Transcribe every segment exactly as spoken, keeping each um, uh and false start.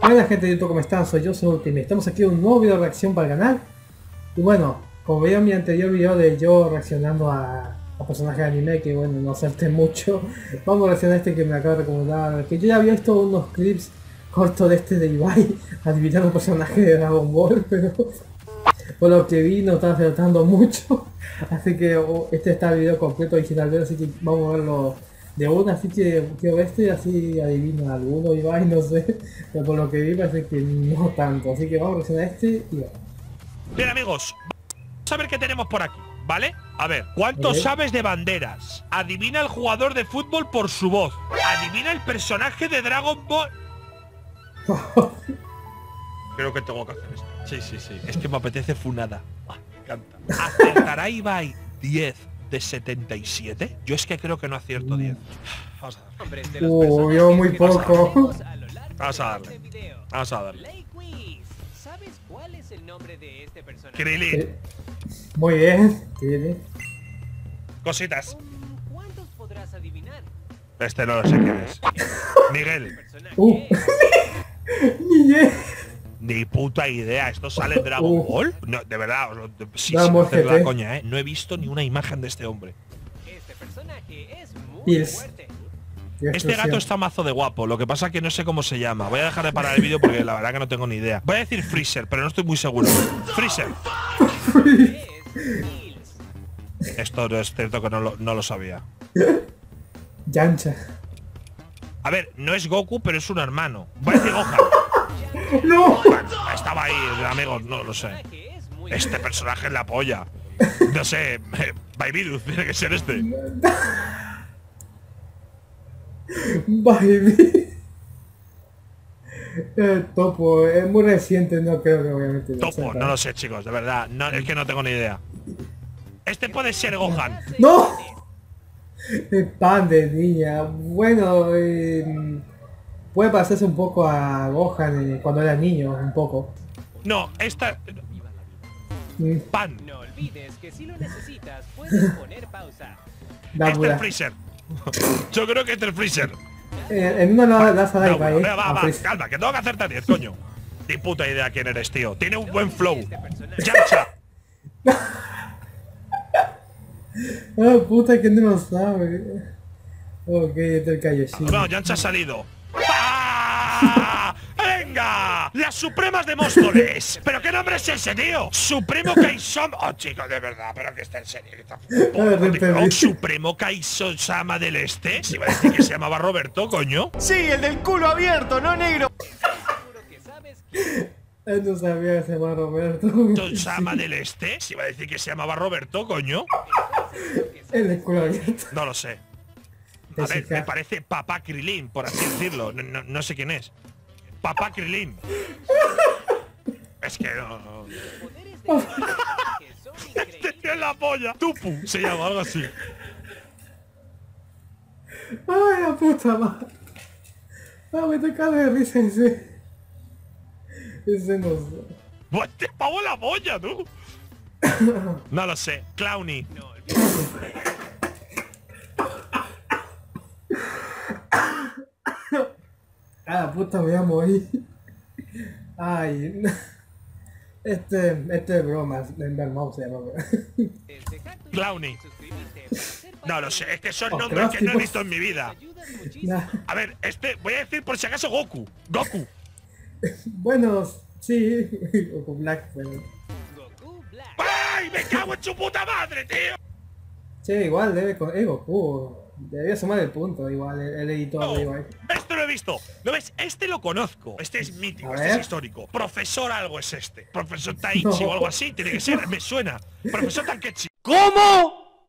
Buena gente de YouTube, ¿cómo están? Soy yo, soy Ultimate. Estamos aquí en un nuevo video de reacción para el canal. Y bueno, como veían mi anterior video de yo reaccionando a, a personajes de anime, que bueno, no salté mucho, vamos a reaccionar a este que me acaba de recomendar. Que yo ya había visto unos clips cortos de este de Ibai, adivinando un personaje de Dragon Ball, pero por lo que vi no estaba acertando mucho. Así que oh, este está el video completo original, así que vamos a verlo de una, así que quiero ver este, así adivina alguno, Ibai, no sé, pero por lo que vi parece que no tanto, así que vamos a reaccionar a este y vamos. Bien amigos, vamos a ver qué tenemos por aquí, ¿vale? A ver, ¿cuánto Okay. sabes de banderas? Adivina el jugador de fútbol por su voz. Adivina el personaje de Dragon Ball. Creo que tengo que hacer esto. Sí, sí, sí, es que me apetece funada. Ah, me encanta. ¿Acertará Ibai diez de setenta y siete? Yo es que creo que no acierto diez. Vamos a darle. Uh, vio muy poco. Vamos a darle. Vamos a darle. ¿Sabes cuál es el nombre de este personaje? Krilin. Eh, Muy bien, tiene. Cositas. ¿Cuántos podrás adivinar? Este no lo sé quién es. Miguel. Personaje Uh. es- Miguel. Ni puta idea. ¿Esto sale en Dragon Uh. Ball? No, de verdad. os- de- Sí, Dragon sin Ball hacer G la T. coña, ¿eh? No he visto ni una imagen de este hombre. Este personaje es muy Pills. fuerte. Este gato está mazo de guapo. Lo que pasa es que no sé cómo se llama. Voy a dejar de parar el vídeo porque la verdad que no tengo ni idea. Voy a decir Freezer, pero no estoy muy seguro. Freezer. Es Pills. Esto no es cierto que no lo, no lo sabía. Yancha. A ver, no es Goku, pero es un hermano. Voy a decir Gohan. ¡No! Bueno, estaba ahí, amigos, no lo sé. Personaje es muy Este personaje es la polla. No sé, eh, Baibirus, tiene que ser este. Baby. Eh, Topo, es muy reciente, no creo que obviamente lo Topo, sepa. no lo sé, chicos, de verdad. No, es que no tengo ni idea. Este puede ser Gohan. ¡No! El pan de niña. Bueno, eh, puede parecerse un poco a Gohan eh, cuando era niño, un poco. No, esta. Mm, Pan. No olvides que si lo necesitas puedes poner pausa. Este es Dabura. Freezer. Yo creo que este es Freezer. Eh, en una la, la sala Dabura, Ibai, venga, va, a va, Freezer. calma, que tengo que acertar diez, coño. Ni puta idea quién eres, tío. Tiene un buen flow. Este personaje Yamcha. Ah, puta que no lo sabe. Ok, este el Kaioshin. No, Yamcha ha salido. ¡Ah! ¡Venga! ¡Las Supremas de Móstoles! ¿Pero qué nombre es ese, tío? Supremo Kaisama. Oh, chicos, de verdad, pero que está en serio. Que está... Oh, Supremo Kaisama del Este. Si iba a decir que se llamaba Roberto, coño. Sí, el del culo abierto, no negro. seguro que sabes quién Él no sabía que se llama Roberto. Sama del Este. Si iba a decir que se llamaba Roberto, coño. El escudo abierto. No lo sé. A ver, me parece Papá Krilin, por así decirlo. No, no- no sé quién es. Papá Krilin. Es que no. no. poderes de este personaje son Este increíbles. tío es la polla. Tupu se llama, algo así. Ay, la puta madre. Ah, me toca de risa ese. Ese no sé. Buah, Este pavo la polla, tú. No lo sé. Clowny. No olvides Ah, la puta, me voy a morir. Ay, este, este es broma, el mouse se llama. desde Cactus Clowny. suscribirte para ser parte No lo sé. Es que son Oh, nombres que no he gráficos. visto en mi vida. de- ayudas muchísimo. Nah, A ver, este, voy a decir por si acaso Goku. Goku. bueno, sí, o con Black, pero... Goku Black. ¡Ay! ¡Me cago en su puta madre, tío! Che, igual debe con... Eh, Goku, debía sumar el punto, igual, el, el editor No, de igual. esto lo he visto. ¿Lo ves? Este lo conozco. Este es mítico, A este es ver. histórico. Profesor algo es este. Profesor Taichi No. o algo así. Tiene que ser, me suena. Profesor Takechi. ¿Cómo?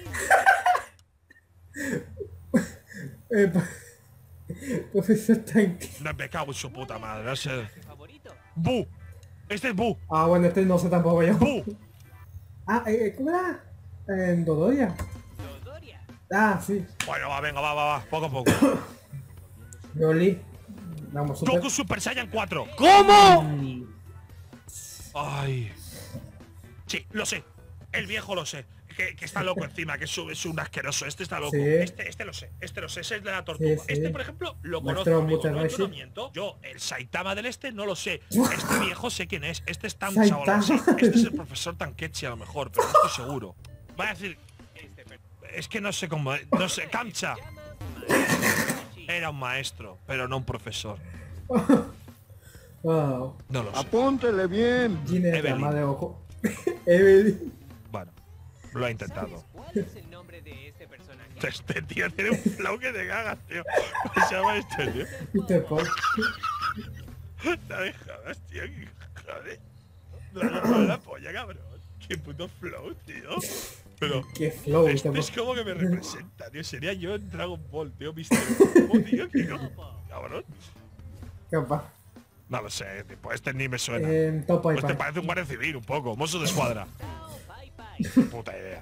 Eh, pa- Profesor Tanque. No, me cago en su puta madre. No sé. Favorito. Bu. Este es Bu. Ah, bueno, este no sé tampoco yo. Bu. Ah, eh, ¿cómo era? En Dodoria. Dodoria. Ah, sí. Bueno, va, venga, va, va, va. Poco a poco. Broly. Vamos, super. Goku Super Saiyan cuatro. ¿Cómo? Ay. Sí, lo sé. El viejo lo sé. que, que está loco encima, que es un, es un asqueroso. Este está loco. Sí. Este, este lo sé, este lo sé, ese es de la tortuga. Sí, sí. Este, por ejemplo, lo Maestro conozco. Amigo, no, Mutanashi. yo no miento. Yo, el Saitama del este, no lo sé. Este viejo sé quién es. Este es Tamcha o algo así. Saitama. Este es el profesor Tankechi a lo mejor, pero no estoy seguro. Va a decir. Es que no sé cómo. No sé. Kamcha. Era un maestro, pero no un profesor. Wow. No lo sé. Apúntele bien. Ginny es la Evelyn. madre de Goku. Evelyn. Bueno, lo ha intentado. ¿Cuál es el nombre de este personaje? Este tío tiene un flow que te cagas, tío. ¿Cómo se llama este tío? Peter Paul. No me jodas, tío. Que joder. Dragon Ball la polla, cabrón. Qué puto flow, tío. Pero Qué flow. este este es po- como que me representa, tío. Sería yo en Dragon Ball, tío. mister Oh, tío, qué co- cabrón. Capaz. No lo sé, tipo, este ni me suena. Eh, Topo y Pues te Pai. parece un guardia civil, un poco. Mozo de escuadra. Tao Pai Pai. Puta idea.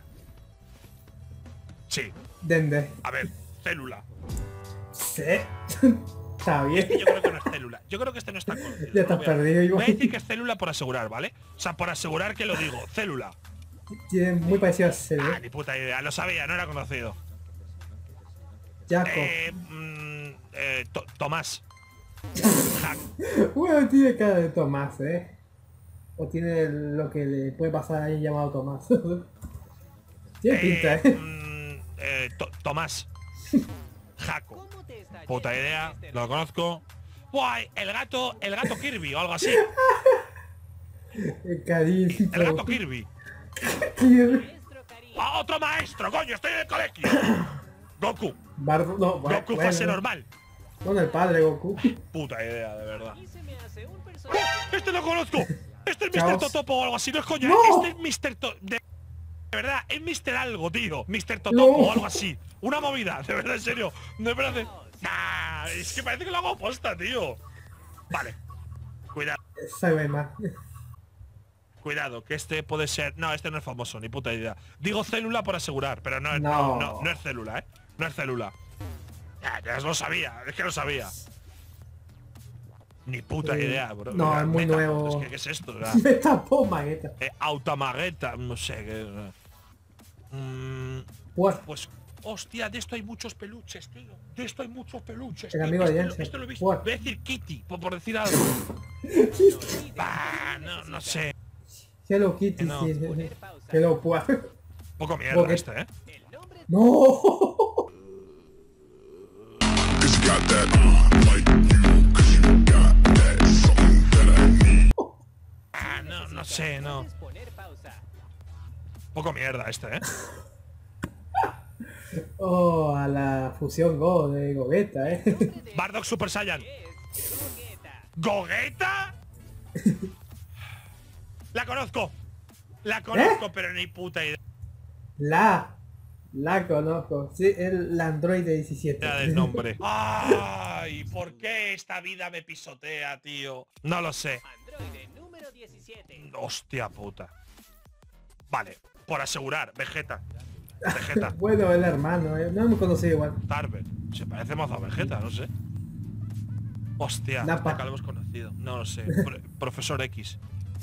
Sí, Dende. a ver, célula. Sí. Está bien. Yo creo que no es célula. Yo creo que este no está conocido. Ya estás No voy a- perdido, igual. Voy a decir que es célula por asegurar, ¿vale? O sea, por asegurar que lo digo. Célula. Tiene muy parecido a Ah, Cele. ni puta idea. Lo sabía, no era conocido. Jaco. Eh, mm, eh, To- Tomás. Hack. Bueno, tiene cara de Tomás, ¿eh? O tiene lo que le puede pasar ahí llamado Tomás. Tiene pinta, Eh, ¿eh? mm, eh, To- Tomás. Jaco. ¿Cómo te está Puta yendo, idea. mister? Lo conozco. Guay, el gato, el gato Kirby o algo así. El cariño. El gato Kirby. Maestro Karin. ¡Ah, otro maestro, coño! Estoy en el colegio. Goku. Bardo, no, bueno, Goku fase bueno. normal. Con el padre Goku. Puta idea, de verdad. Y se me hace un personaje. ¡Este lo conozco! Este es Chaos. mister Totopo o algo así, no es coña. ¡No! Este es mister To... De... de verdad, es mister algo, tío. mister Totopo No. o algo así. Una movida, de verdad, en serio. No me parece... Nah, es que parece que lo hago posta, tío. Vale. Cuidado, Sabe más. cuidado, que este puede ser... No, este no es famoso, ni puta idea. Digo célula por asegurar, pero no, No. no, no, no es célula, ¿eh? No es célula. Ya, ya lo sabía, es que lo sabía. Ni puta Eh, idea, bro. no, es muy Meta, nuevo. Es que, ¿qué es esto? Ya. Me tapó Magueta. Eh, Automagueta, no sé qué. Mm, What? pues, hostia, de esto hay muchos peluches, tío. De esto hay muchos peluches. El tío. amigo de Este lo- Jensen. Esto lo he visto. What? Voy a decir Kitty, por, por decir algo. Bah, no, no sé. Hello Kitty, No. sí. Hello Pua. Poco mierda Porque- este, ¿eh? El nombre No. Cause you got that, uh, like you, cause you got that, something that I need. Ah, no, no sé, no. puedes poner pausa. Poco mierda este, ¿eh? Oh, a la fusión Go de Gogeta, eh. Bardock Super Saiyan. Es Gogeta. ¿Gogeta? La conozco. La conozco, ¿Eh? pero ni puta idea La. La conozco. Sí, el Android de diecisiete. del nombre. Ay, ¿por qué esta vida me pisotea, tío? No lo sé. Androide número diecisiete. Hostia puta. Vale, por asegurar, Vegeta. Vegeta. Bueno, el hermano, eh. No hemos conocido igual. Tarver. Se parece mazo a Vegeta, no sé. Hostia, Napa. nunca lo hemos conocido. No lo sé. Pro- Profesor X.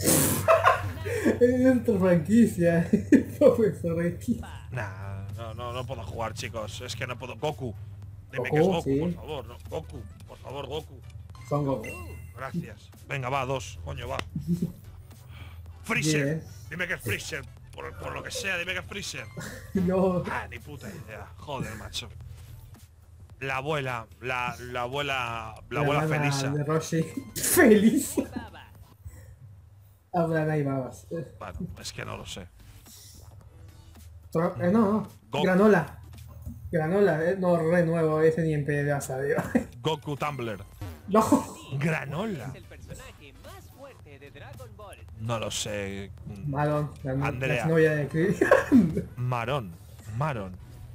Es otra franquicia. Profesor X. Nah, no, no, no puedo jugar, chicos. Es que no puedo. Goku. Dime Goku, que es Goku, sí. por favor. No, Goku, por favor, Goku. Son Goku. Gracias. Venga, va, dos. Coño, va. Freezer. Bien. Dime que es Freezer. Por, por lo que sea, dime que es Freezer. No. Ah, ni puta idea. Joder, macho. La abuela, la, la abuela, la abuela hermana Felisa. de Roshi. Feliz. Baba. Hablan ahí babas. Eh, Bueno, es que no lo sé. tro- eh, no, no. Go- Granola. Granola, eh. No, re nuevo. Ese ni en pedazo, sabía. Goku Tumblr. No. Granola. Es el personaje más fuerte de Dragon Ball. No lo sé. Malon, la, no- Andrea. la novia de Krillin. Marón. Maron.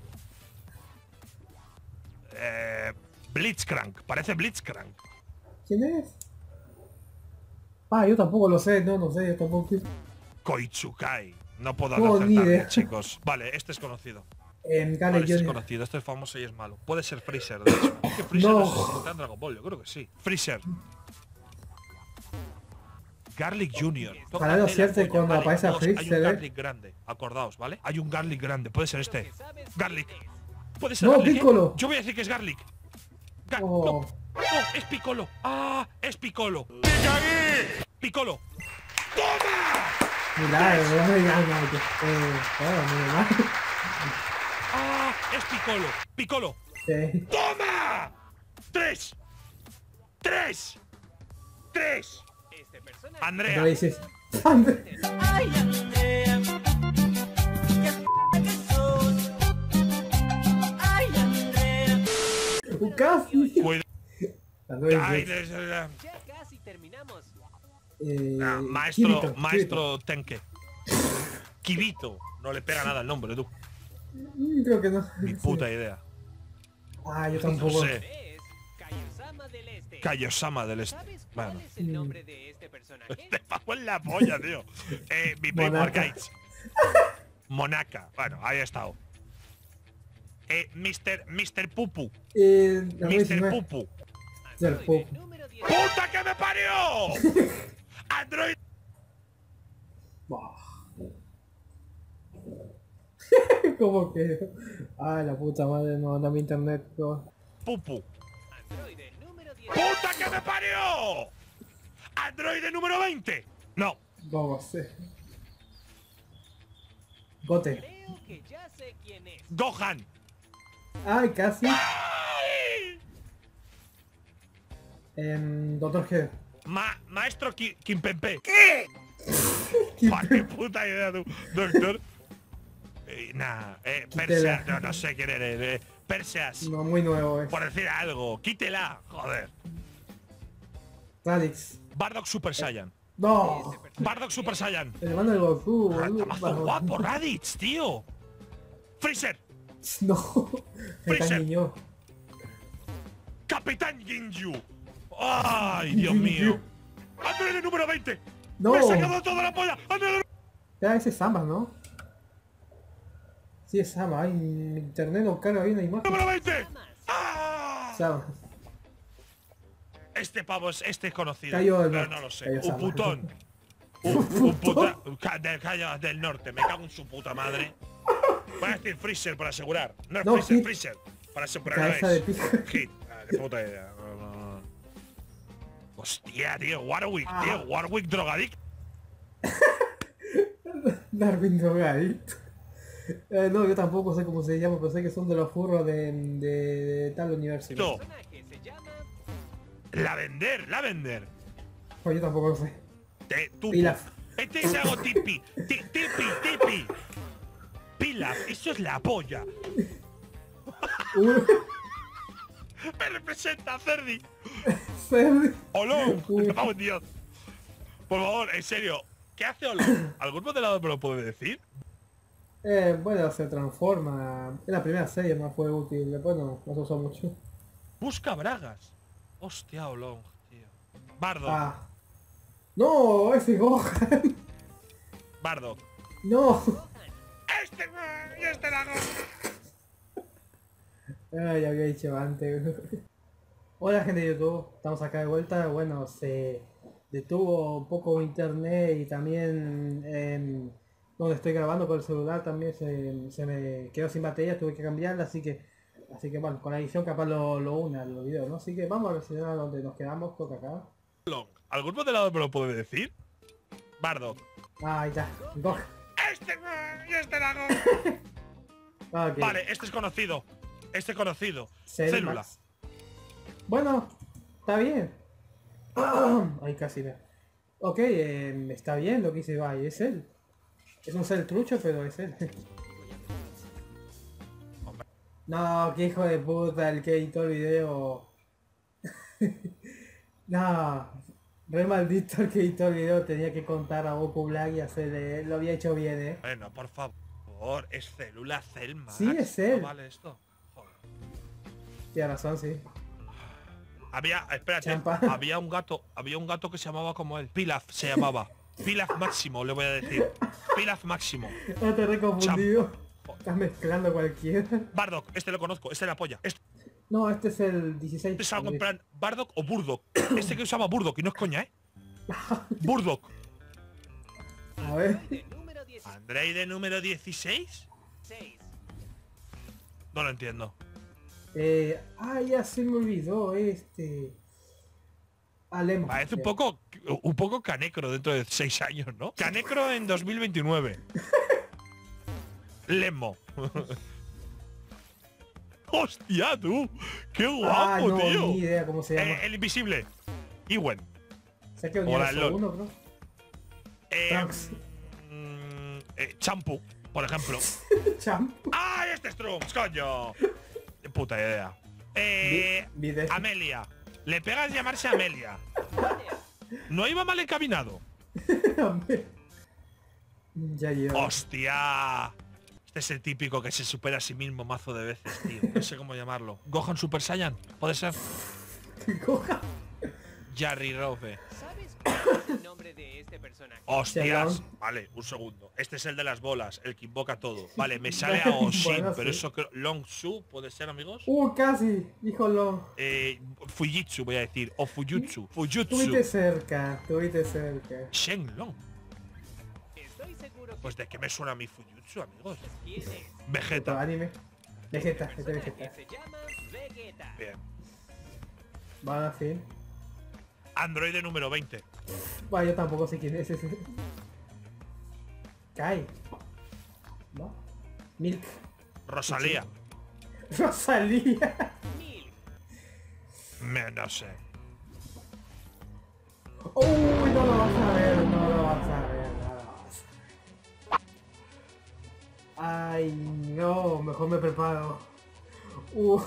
Eh, Blitzcrank. Parece Blitzcrank. ¿Quién es? Ah, yo tampoco lo sé, no, no sé, yo tampoco. Koitsukai. No puedo No, ni acertarle, idea. chicos. Vale, este es conocido. En Vale, Gale este es Junior. conocido. Este es famoso y es malo. Puede ser Freezer, de hecho. Es que Freezer No. no, sé si está en Dragon Ball. Yo creo que sí. Freezer. Garlic Junior. Ojalá lo cierte cuando Vale, aparece a dos, Freak hay se un ve. Garlic grande. Acordaos, ¿vale? Hay un Garlic grande. Puede ser este. Garlic. Puede ser No, Garlic, ¿eh? Piccolo. Yo voy a decir que es Garlic. Ga- Oh. No, no, es Piccolo. Ah, es Piccolo. Piccolo. Milagro, no me digas nada. que- Eh, claro, muy mal. Ah, es Piccolo. Piccolo. Sí. ¡Toma! ¡Tres! ¡Tres! ¡Tres! Este personaje Pero Andrea. dices, André, Ay, Andrea, qué que sos. Ay, Andrea. un casi. Cuida- André, Ay, dices, des- ya casi terminamos. eh, Ah, maestro, Kirito, maestro Tenke. Kibito. No le pega nada el nombre, tú. Kirito. Mm, Creo que no. Ni puta idea. Ah, yo No tampoco. sé. Es Kaiosama del Este. Kaiosama del Este. ¿Sabes cuál Bueno. es el nombre de este personaje? Te pago en la polla, tío. Eh, mi Paper Monaca. Gates. Monaca. Bueno, ahí ha estado. Eh, mister mister Pupu. Eh, André, mister diecinueve. Pupu. Del Androide Pupu. número diez. ¡Puta que me parió! Android. Bah. Como que. Ay, la puta madre, no anda mi internet. No. Pupu. Androide número diez. ¡Puta que me parió! Androide número veinte. No. Vamos, sí. Gote. Creo que ya sé quién es. Gohan. Ay, casi. ¡Ay! En Doctor G. Ma Maestro Ki Kimpempe. ¿Qué? ¡Qué puta idea, tú, doctor! Eh, nah, eh, Perseas, no, no sé quién eres. Eh, Perseas, No, muy nuevo, eh. por decir algo, quítela, joder. Radix. Bardock Super Saiyan. No. Bardock Super Saiyan. El hermano del Goku, boludo. Mazo Bajo- guapo, Raditz, tío. Freezer, No. Me Freezer. niño. Capitán Ginju. ¡Ay, Dios mío! ¡Androide número veinte! No. ¡Me he sacado toda la polla! ¡Androide Ya, ese es Samba, ¿no? Sí, es Samba. Ay, mi internet no carga bien la imagen. número veinte! ¡Ah! Samba. Este pavo es, este es conocido. Cayó del pero norte, no lo sé. cayó Un Sama. putón. Un, un puta. ca- Del, cayó del norte. Me cago en su puta madre. Voy a decir Freezer para asegurar. No es No, Freezer, Hit. Freezer. Para asegurar. Cabeza no de es. pico. Hit. Ah, de puta idea. No, no, no. Hostia, tío. Warwick, Ah. tío. Warwick drogadicto. Darwin drogadicto. Eh, no, yo tampoco sé cómo se llama, pero sé que son de los furros de, de, de tal universo. No. El personaje se llama Lavender, Lavender. Pues yo tampoco lo sé. Te, tú. Pilaf. Este se hago tipi. Ti- Tipi, tipi. Pilaf. Eso es la polla. Uh, Me representa, Cerdi. Ferdi. Olón. Uy. Me cago en Dios. Por favor, en serio. ¿Qué hace Olón? ¿Algún modelado me lo puede decir? Eh, bueno, se transforma. En la primera serie no fue útil, después no, no se usó mucho. Busca bragas. Hostia, Olón, tío. Bardock. Ah. No, ese Gohan. Bardock. No. Este, y este lago. Ay, ya había dicho antes. Hola gente de YouTube, estamos acá de vuelta. Bueno, se detuvo un poco internet y también em, donde estoy grabando con el celular también se, se me quedó sin batería, tuve que cambiarla, así que así que bueno, con la edición capaz lo, lo una los videos, ¿no? Así que vamos a reaccionar donde nos quedamos, toca acá. Olón. ¿Algún modelado me lo puede decir? Bardock. Ah, ahí está, Gohan. Este, y este lago. Ah, ok. Vale, este es conocido. Este es conocido. Cell Célula. Max. Bueno, está bien. Ay, casi no. Ok, eh, está bien lo que dice Ibai, es él. Es un Cell trucho, pero es él. No, qué hijo de puta el que editó el video. No, re maldito el que editó el video, tenía que contar a Goku Black y hacerle, lo había hecho bien, eh. Bueno, por favor, es Célula Celma. Sí, es él. ¿No vale esto? Joder. Tiene razón, sí. Había, espérate, Champa. había un gato, había un gato que se llamaba como él. Pilaf se llamaba. Pilaf Máximo, le voy a decir. Pilaf Máximo. No te he confundido. Champ. Estás mezclando cualquiera. Bardock, este lo conozco, este la polla. Este No, este es el dieciséis. es algo en plan Bardock o Burdock. Este que usaba Burdock y no es coña, ¿eh? Burdock. A ver. De número dieciséis. ¿Androide número dieciséis? No lo entiendo. Eh, ah, ya se me olvidó este. Alemo. Parece un poco un poco Canecro dentro de seis años, ¿no? Canecro en dos mil veintinueve. Lemo. Hostia, tú. Qué guapo, Ah, no, tío. ni idea cómo se llama. Eh, el invisible. Iwen. Sé que Hola, universo LOL. uno, bro. Eh, Trunks. mm, eh, Champu, por ejemplo. Champ. ¡Ay, este es Trunks, coño! Qué puta idea. Eh, Vi- vi de- Amelia. Le pegas llamarse Amelia. No iba mal encaminado. Ya llevo. ¡Hostia! Este es el típico que se supera a sí mismo mazo de veces, tío. No sé cómo llamarlo. Gohan Super Saiyan. ¿Puede ser? Coja. Jarry Rofe. ¿Sabes cuál es el nombre de este personaje? ¡Hostias! Shenlong. Vale, un segundo. Este es el de las bolas, el que invoca todo. Vale, me sale a Oshin, Bueno, pero sí. eso creo... Long Su, ¿puede ser, amigos? Uh, casi. Híjolo. Eh, Fujitsu, voy a decir. O Fujutsu. Estuviste Fujutsu. cerca. Estuviste cerca. Shenlong. Estoy seguro que Pues de qué me suena mi Fujutsu, amigos. quién es. Otro Vegeta. anime. Vegeta, este Personaje Vegeta. se llama Vegeta. Bien. Va así. Androide número veinte. Bueno, yo tampoco sé quién es ese. Kai. ¿No? Milk. Rosalía. Rosalía. Mil. Me, no sé. Uy, no lo vas a ver, no lo vas a ver, no lo vas a ver. Ay, no, mejor me preparo. Uh.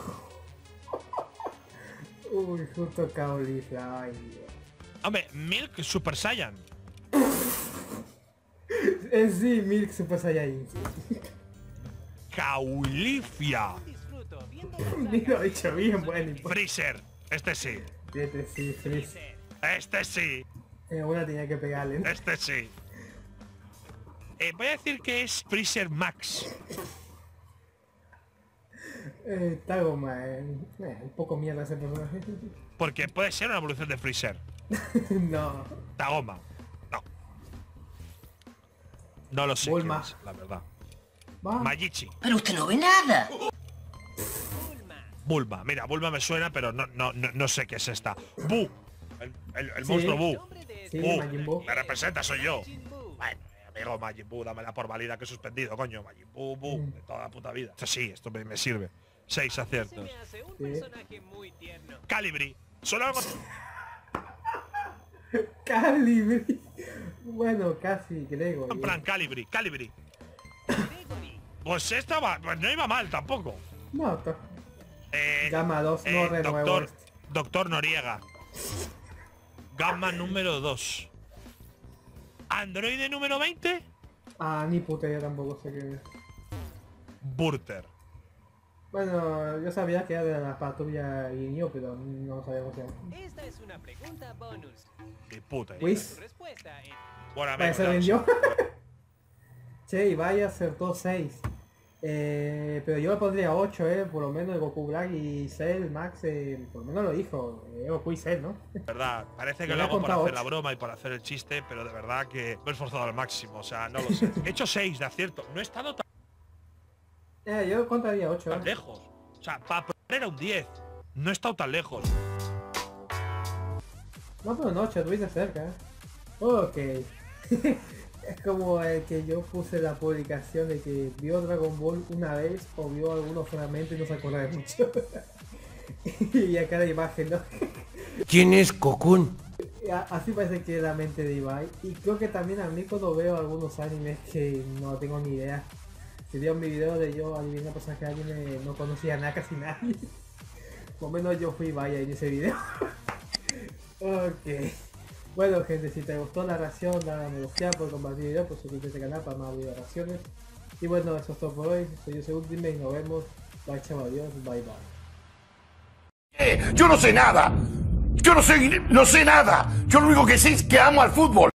Uy, justo caulifla, ay Dios. Hombre, Milk Super Saiyan. En sí, Milk Super Saiyajin. Caulifia. Disfruto viendo Ni lo he dicho bien, bueno. y por- Freezer. Este sí. Este sí, sí. Este sí. Eh, una tenía que pegarle. ¿no? Este sí. Eh, voy a decir que es Freezer Max. Eh, Tagoma, eh, eh, un poco mierda ese personaje. Porque puede ser una evolución de Freezer. No. Tagoma. No. No lo sé. Bulma. quién es, la verdad. Va. Majichi. Pero usted no ve nada. Bulma. Bulma. Mira, Bulma me suena, pero no, no, no, no sé qué es esta. Bu. El, el- el Sí. monstruo Bu. Nombre de Sí, este Bu. Majin Buu. Me representa, soy yo. Majin Buu. Bueno, amigo Majin Buu, dámela por válida que he suspendido, coño. Majin Buu, Bu, Mm. de toda la puta vida. Esto sí, esto me, me sirve. Seis Se aciertos. me hace un Sí. personaje muy tierno. Calibri. Solo algo... Calibri. Bueno, casi, creo. En plan, Calibri, Calibri. Gregory. Pues esta va, pues no iba mal tampoco. No, to- Eh, Gamma dos, no eh, renuevo doctor, este. doctor Noriega. Gamma número dos. Androide número veinte. Ah, ni puta, yo tampoco sé qué es. Burter. Bueno, yo sabía que era de la patrulla Guineo, pero no sabía cómo se llama. Esta es una pregunta bonus. Ni puta idea. Whis. Tu respuesta en Bueno, Vaya, amigos, se ya lo rindió. sé. Che, y vaya, acertó seis. Eh, pero yo le pondría ocho, eh, por lo menos Goku Black y Cell, Max, eh, por lo menos lo dijo, eh, Goku y Cell, ¿no? De verdad, parece que Me lo había hago por contado hacer la ocho. broma y por hacer el chiste, pero de verdad que me he esforzado al máximo, o sea, no lo sé. He hecho seis de acierto, no he estado tan Eh, yo contaría ocho, eh. lejos. O sea, para poner era un diez. No he estado tan lejos. No, pero no, ocho, estuviste cerca, eh. Ok. Es como el que yo puse la publicación de que vio Dragon Ball una vez o vio algunos fragmentos y no se acuerda de mucho. Y acá la imagen, ¿no? ¿Quién es Cocoon? A- Así parece que es la mente de Ibai. Y creo que también a mí cuando veo algunos animes que no tengo ni idea. Si vieron mi video de yo adivinando personajes de anime, no conocía nada casi nadie. Por lo menos yo fui Ibai en ese video. Ok. Bueno gente, si te gustó la reacción, dale me gusta por compartir el video, por suscribirte a este canal para más videos de reacciones. Y bueno, eso es todo por hoy. Soy yo, soy Ultimate y nos vemos. Bye chao, adiós, bye bye. Eh, yo no sé nada. Yo no sé, no sé nada. Yo lo único que sé es que amo al fútbol.